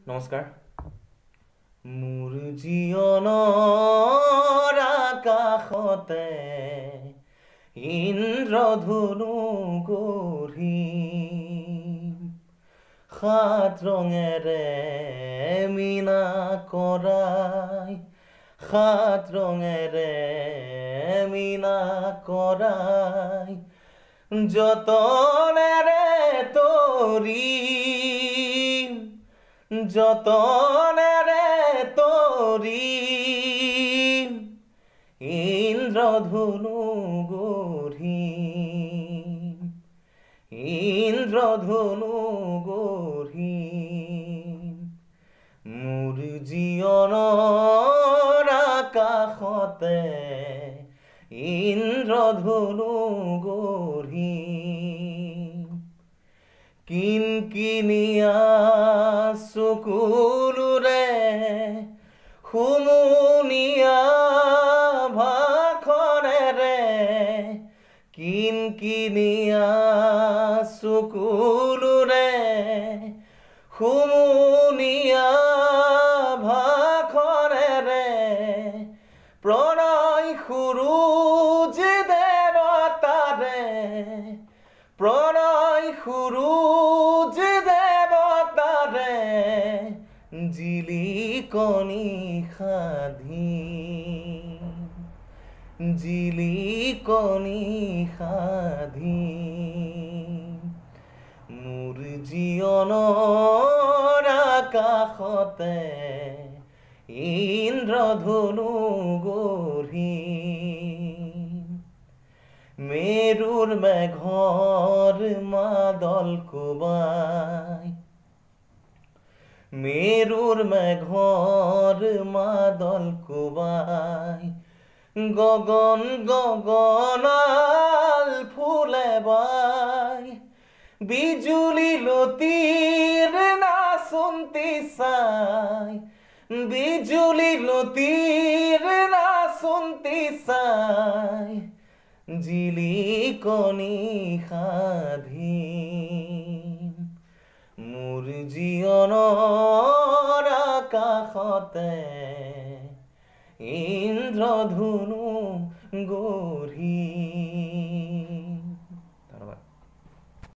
নমস্কাৰ। মোৰ জীৱনৰ আকাশতে ইন্দ্ৰধনু গঢ়িম, সাত ৰঙেৰে মীনা কৰাই, সাত ৰঙেৰে মীনা কৰাই, যতনেৰে তৰিম, যতনেৰে তৰিম, ইন্দ্ৰধনু গঢ়িম, ইন্দ্ৰধনু গঢ়িম। মোৰ জীৱনৰ আকাশতে ইন্দ্ৰধনু গঢ়িম, কিনকিনিয়া চকুলোৰে হুমুনিয়া ভাষণেৰে, কিনকিনিয়া চকুলোৰে হুমুনিয়া ভাষণেৰে, প্ৰণয় সুৰুজ দেৱতাৰে, প্ৰণয় সুৰুজ দেৱতাৰে জিলিকনি সাধিম, জিলিকনি সাধিম। মোৰ জীৱনৰ আকাশতে ইন্দ্ৰধনু গঢ়িম, মেৰুৰ মেঘৰ মাদল কোবাই, মেৰুৰ মেঘৰ মাদল কোবাই, গগন গগনাল ফুলে বাই, বিজুলী লতিৰ নাচন্তি চাই, বিজুলী লতিৰ নাচন্তি চাই, জিলিকনি সাধিম। মোৰ জীৱনৰ আকাশতে ইন্দ্ৰধনু গঢ়িম।